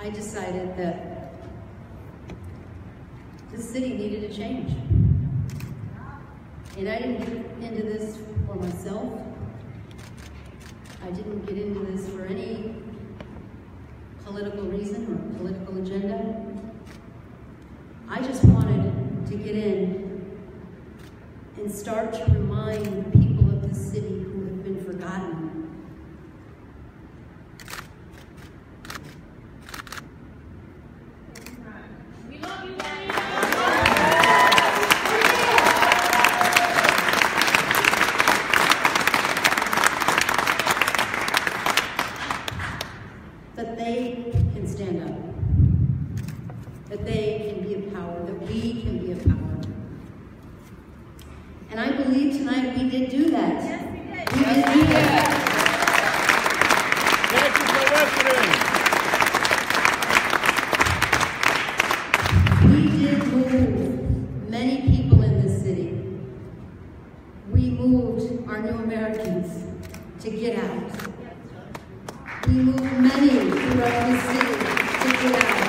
I decided that this city needed a change. And I didn't get into this for myself. I didn't get into this for any political reason or political agenda. I just wanted to get in and start to remind the people of this city who have been forgotten. We love you, Juanita. That they can stand up, that they can be a power, that we can be a power. And I believe tonight we did do that. Yes, we did. We did do that. Thank you for listening. We did move many people in this city. We moved our new Americans to get out. We moved many throughout this city to get out.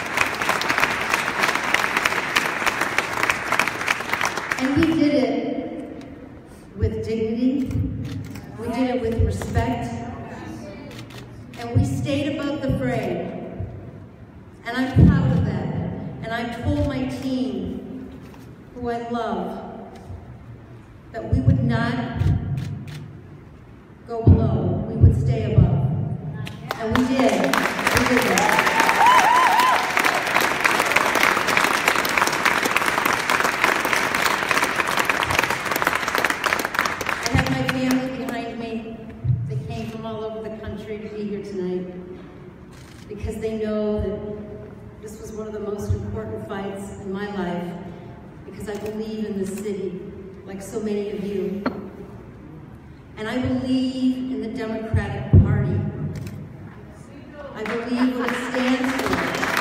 And we did it with dignity. We did it with respect. And we stayed above the fray. And I'm proud of that. And I told my team, who I love, that we would not go below, we would stay above. And we did. We did that. I have my family behind me. They came from all over the country to be here tonight because they know that this was one of the most important fights in my life, because I believe in this city, like so many of you. And I believe in the Democratic Party. I believe what it stands for.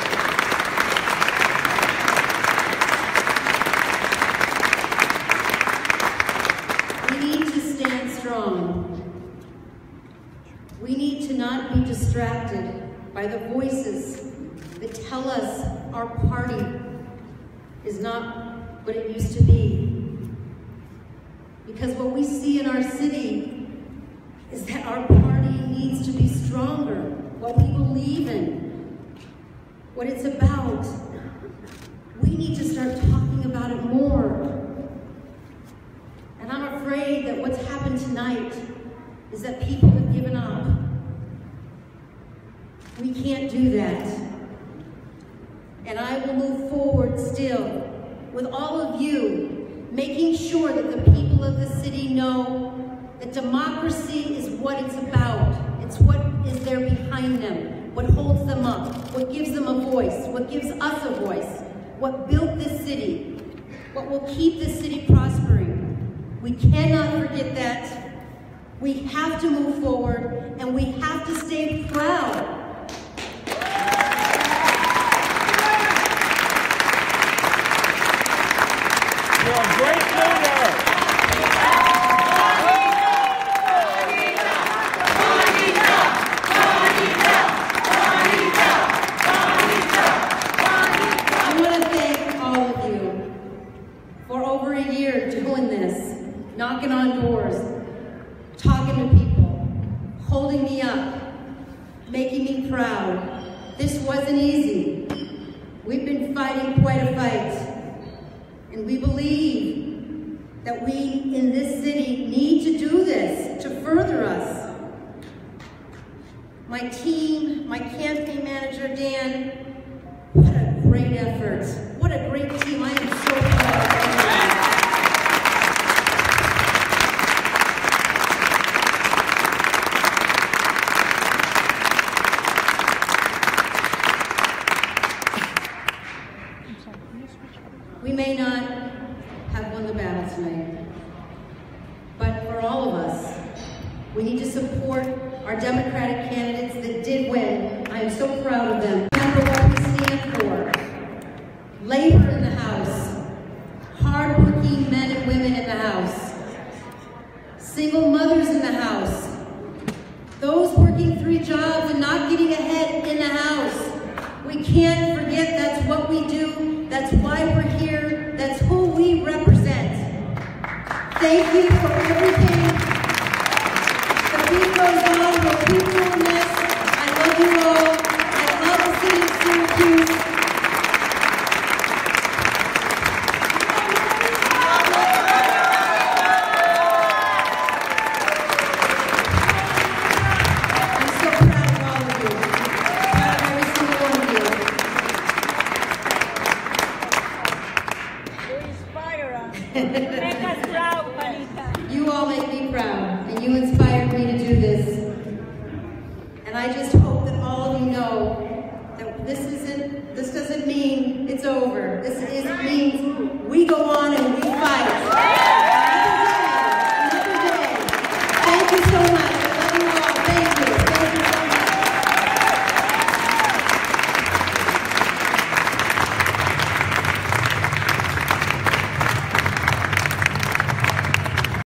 We need to stand strong. We need to not be distracted by the voices that tell us our party is not what it used to be. Because what we see in our city is that our party needs to be stronger. What we believe in, what it's about. We need to start talking about it more. And I'm afraid that what's happened tonight is that people have given up. We can't do that. And I will move forward still with all of you, making sure that the people of the city know that democracy is what it's about. It's what is there behind them, what holds them up, what gives them a voice, what gives us a voice, what built this city, what will keep this city prospering. We cannot forget that. We have to move forward, and we have to stay proud. You're a great leader. I want to thank all of you for over a year doing this, knocking on doors, talking to people, holding me up, making me proud. This wasn't easy. We've been fighting quite a fight. And we believe that we in this city need to do this to further us. My team, my campaign manager, Dan, what a great effort. What a great team. I am so proud of everyone. We may not have won the battle tonight, but for all of us, we need to support our Democratic candidates that did win. I am so proud of them. Remember what we stand for. Labor in the House, hardworking men and women in the House, single mothers in the House, those working 3 jobs and not getting ahead in the House, love you for everything. The beat goes on. We'll keep doing this. I love you all. I love the city of Syracuse. I'm so proud of all of you. Proud of every single one of you. You inspire us. Make us proud, Juanita. You all make me proud, and you inspired me to do this. And I just hope that all of you know that this doesn't mean it's over. This means we go on.